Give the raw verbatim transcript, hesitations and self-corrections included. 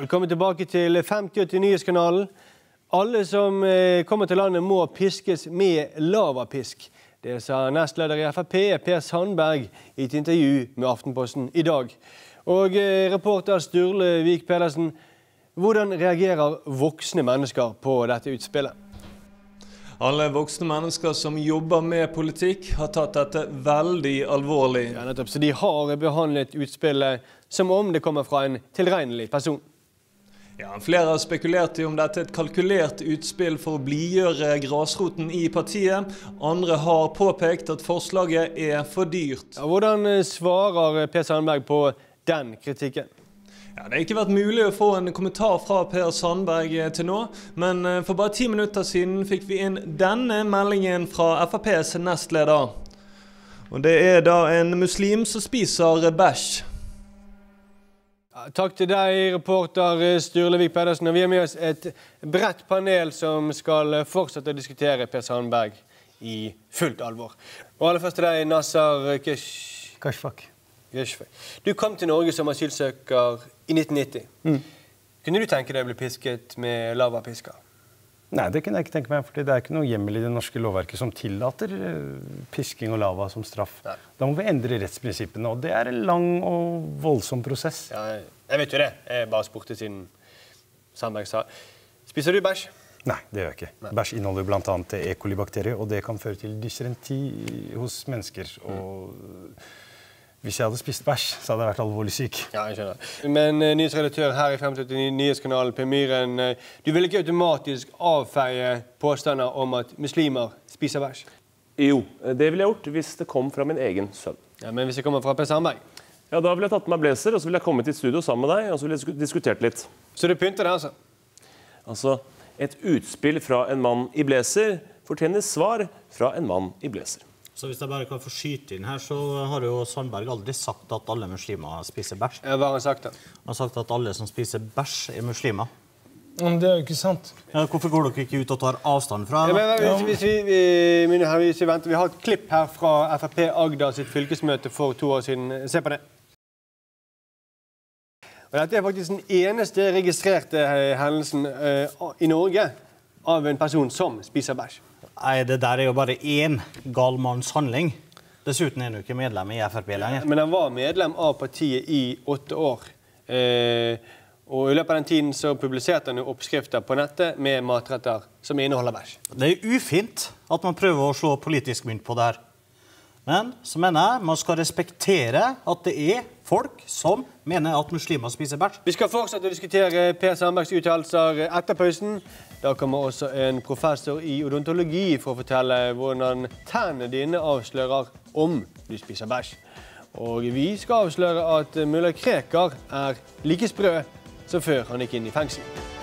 Velkommen tilbake til femtiåtte Nyhetskanalen. Alle som kommer til landet må piskes med lavapisk. Det sa nestleder i F P, Per Sandberg, i et intervju med Aftenposten i dag. Og reporter Sturle Vik Pedersen, hvordan reagerer voksne mennesker på dette utspillet? Alle voksne mennesker som jobber med politikk har tatt dette veldig alvorlig. Ja, nettopp, så de har behandlet utspillet som om det kommer fra en tilregnelig person. Ja, flere har spekulert i om dette er et kalkulert utspill for å blidgjøre grasroten i partiet. Andre har påpekt at forslaget er for dyrt. Ja, hvordan svarer Per Sandberg på den kritikken? Ja, det har ikke vært mulig å få en kommentar fra Per Sandberg til nå, men for bare ti minutter siden fikk vi inn denne meldingen fra F P S nestleder. Og det er da en muslim som spiser bæsj. Ja, takk til deg, reporter Sturle Vik Pedersen. Og vi har med oss et bredt panel som skal fortsette å diskutere Per Sandberg i fullt alvor. Og aller først til deg, Nasser Kashfaq. Du kom til Norge som asylsøker i nitten nitti. Mm. Kunne du tenke deg å bli pisket med lavapisker? Nei, det kunne jeg ikke tenke meg, for det er ikke noe hjemmel i det norske lovverket som tillater pisking og lava som straff. Nei. Da må vi endre rettsprinsippene, og det er en lang og voldsom prosess. Ja, jeg vet jo det. Jeg bare spurte siden Sandberg sa. Spiser du bæsj? Nei, det gjør jeg ikke. Nei. Bæsj inneholder blant annet E. coli-bakterier, og det kan føre til dysrenti hos mennesker. Og hvis jeg hadde spist bæsj, så hadde jeg vært alvorlig syk. Ja, jeg skjønner. Men uh, nyhetsredaktør her i femtiåtte Nyhetskanalen, Per Myhren, uh, du vil ikke automatisk avfeie påstander om at muslimer spiser bæsj? Jo, det ville jeg gjort hvis det kom fra min egen sønn. Ja, men hvis det kommer fra Per Sandberg? Ja, da ville jeg tatt med meg blazer, og så ville jeg kommet til studio sammen med deg, og så ville jeg diskutert litt. Så du pynter det, altså? Altså, et utspill fra en mann i blazer fortjener svar fra en mann i blazer. Så hvis jeg bare kan få skyte inn her, så har jo Sandberg aldri sagt at alle muslimer spiser bæsj. Ja, hva har han sagt da? Han har sagt at alle som spiser bæsj er muslimer. Men det er jo ikke sant. Ja, hvorfor går dere ikke ut og tar avstand fra det? Ja, men, hvis, hvis, vi, vi, mine her, hvis vi venter, vi har et klipp her fra F R P Agder sitt fylkesmøte for to år siden. Se på det. Og dette er faktisk den eneste registrerte hendelsen uh, i Norge av en person som spiser bæsj. Nei, det der er jo bare én galmannshandling. Dessuten er han jo ikke medlem i F R P lenger. Men han var medlem av partiet i åtte år. Eh, og i løpet av den tiden så publiserte han jo oppskrifter på nettet med matretter som inneholder bæsj. Det er ufint at man prøver å slå politisk mynt på det her. Men så mener jeg man skal respektere at det er folk som mener at muslimer spiser bæsj. Vi skal fortsette å diskutere Per Sandbergs uttalelser etter pausen. Da kommer også en professor i odontologi for å fortelle hvordan tennene dine avslører om du spiser bæsj. Og vi skal avsløre at Mulla Krekar er like sprø som før han gikk inn i fengsel.